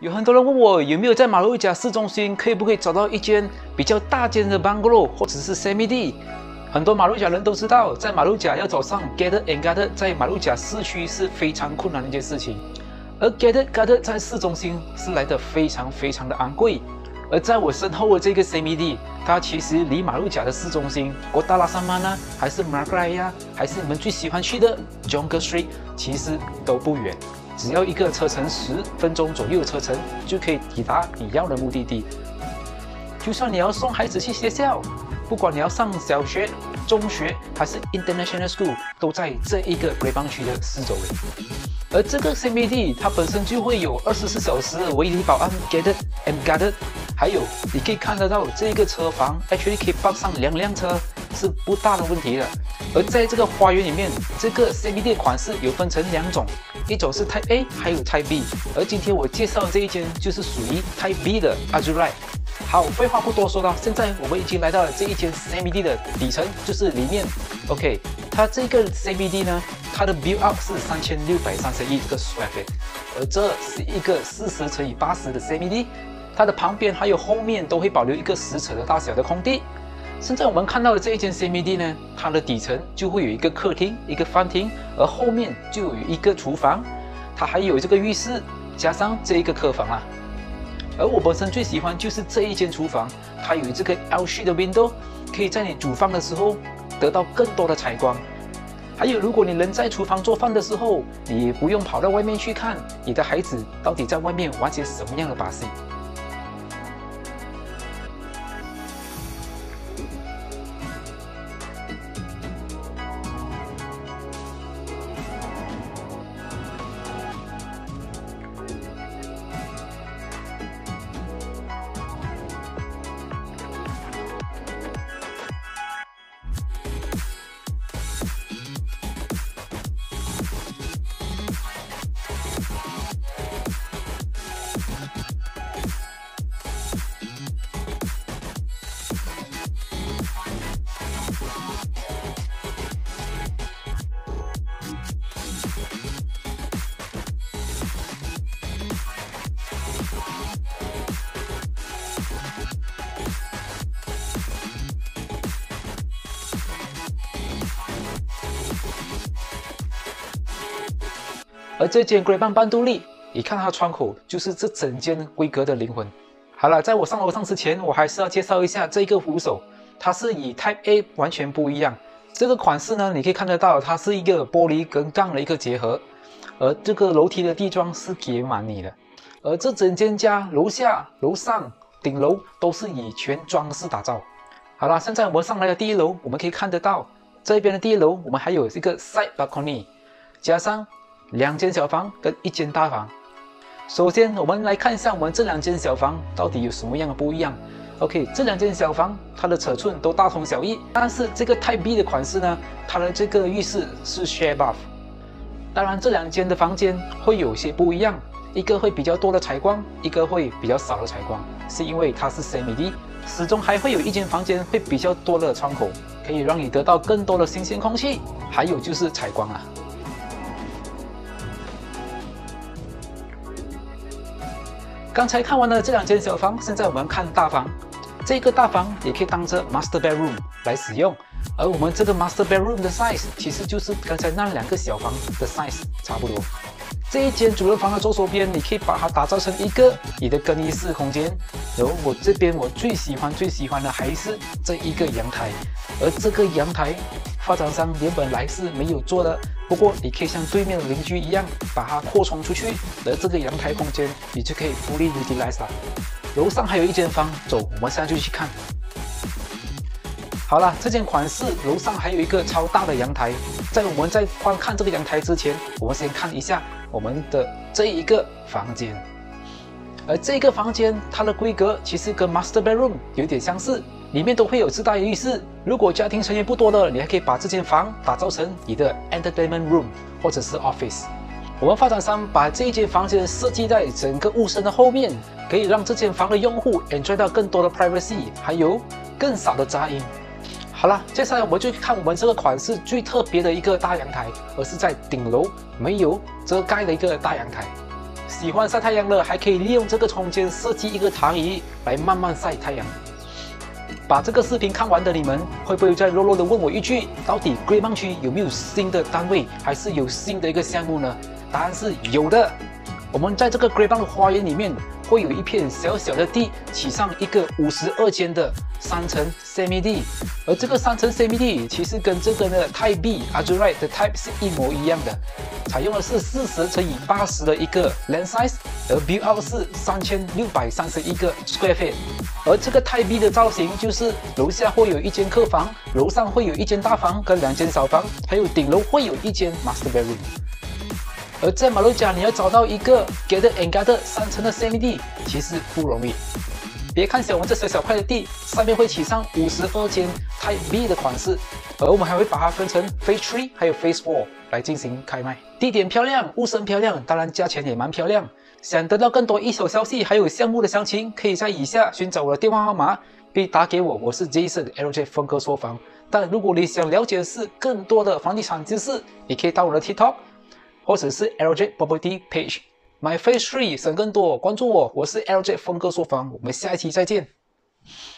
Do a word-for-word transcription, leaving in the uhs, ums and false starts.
有很多人问我有没有在马六甲市中心可以不可以找到一间比较大间的 bungalow 或者是 semi D。很多马六甲人都知道，在马六甲要找上 gated and guarded 在马六甲市区是非常困难的一件事情，而 gated guarded 在市中心是来得非常非常的昂贵。而在我身后的这个 semi D， 它其实离马六甲的市中心 Kota Laksamana 还是 Margaret 还是你们最喜欢去的 Jonker Street， 其实都不远。只要一个车程十分钟左右的车程，就可以抵达你要的目的地。就算你要送孩子去学校，不管你要上小学、中学还是 International School， 都在这一个Gray Bang区的四周围。而这个 semi D 它本身就会有二十四小时的围篱保安 gated and guarded， 还有你可以看得到这个车房 actually 可以放上两辆车是不大的问题的。而在这个花园里面，这个 semi D 款式有分成两种，一种是 Type A， 还有 Type B。而今天我介绍的这一间就是属于 Type B 的 Azurite。好，废话不多说了，现在我们已经来到了这一间 semi D 的底层，就是里面。OK， 它这个 semi D 呢，它的 build up 是三千六百三十一个 square feet， 而这是一个四十乘以八十的 semi D， 它的旁边还有后面都会保留一个十尺的大小的空地。现在我们看到的这一间 semi D 呢，它的底层就会有一个客厅、一个饭厅，而后面就有一个厨房，它还有这个浴室，加上这一个客房啊。而我本身最喜欢就是这一间厨房，它有这个 L shape 的 window， 可以在你煮饭的时候得到更多的采光。还有，如果你人在厨房做饭的时候，你也不用跑到外面去看你的孩子到底在外面玩些什么样的把戏。而这间 Gray Bang 班杜利，你看它的窗口就是这整间规格的灵魂。好了，在我上楼上之前，我还是要介绍一下这个扶手，它是以 Type A 完全不一样。这个款式呢，你可以看得到，它是一个玻璃跟钢的一个结合，而这个楼梯的地桩是给满你的。而这整间家楼下、楼上、顶楼都是以全装饰打造。好了，现在我们上来的第一楼，我们可以看得到这边的第一楼，我们还有一个 side balcony， 加上两间小房跟一间大房。首先，我们来看一下我们这两间小房到底有什么样的不一样。OK， 这两间小房它的尺寸都大同小异，但是这个 Type B 的款式呢，它的这个浴室是 share bath。当然，这两间的房间会有些不一样，一个会比较多的采光，一个会比较少的采光，是因为它是 semi D， 始终还会有一间房间会比较多的窗口，可以让你得到更多的新鲜空气，还有就是采光啊。刚才看完了这两间小房，现在我们看大房。这个大房也可以当着 master bedroom 来使用，而我们这个 master bedroom 的 size 其实就是刚才那两个小房的 size 差不多。这一间主人房的左手边，你可以把它打造成一个你的更衣室空间。然后我这边我最喜欢最喜欢的还是这一个阳台，而这个阳台发展商原本来是没有做的，不过你可以像对面的邻居一样把它扩充出去，而这个阳台空间你就可以 fully utilize 了。楼上还有一间房，走，我们现在就去看。好了，这间款式楼上还有一个超大的阳台。在我们在观看这个阳台之前，我们先看一下我们的这一个房间。而这个房间它的规格其实跟 master bedroom 有点相似，里面都会有自带浴室。如果家庭成员不多的，你还可以把这间房打造成你的 entertainment room 或者是 office。我们发展商把这一间房间设计在整个屋身的后面，可以让这间房的用户 enjoy 到更多的 privacy， 还有更少的杂音。好了，接下来我们就看我们这个款式最特别的一个大阳台，而是在顶楼没有遮盖的一个大阳台。 喜欢晒太阳的，还可以利用这个空间设计一个躺椅来慢慢晒太阳。把这个视频看完的你们，会不会再弱弱的问我一句：到底 Great Bang 区有没有新的单位，还是有新的一个项目呢？答案是有的。我们在这个 Great Bang 的花园里面，会有一片小小的地，起上一个五十二间的三层 semi D， 而这个三层 semi D 其实跟这个的 Type B Azurite 的 Type 是一模一样的，采用的是四十乘以八十的一个 land size， 而 build out 是三千六百三十一个 square feet。而这个 Type B 的造型就是楼下会有一间客房，楼上会有一间大房跟两间小房，还有顶楼会有一间 master bedroom。而在马六甲，你要找到一个 Gather and Gather 三层的 semi D， 其实不容易。别看小我们这小小块的地，上面会起上五十二间 Type B 的款式，而我们还会把它分成 Phase three 还有 Phase four 来进行开卖。地点漂亮，物身漂亮，当然价钱也蛮漂亮。想得到更多一手消息还有项目的详情，可以在以下寻找我的电话号码，并打给我。我是 Jason L J 峰哥说房。但如果你想了解的是更多的房地产知识，你可以到我的 TikTok。或者是 L J Property Page，My Phase three 想更多关注我，我是 L J 峰哥说房，我们下一期再见。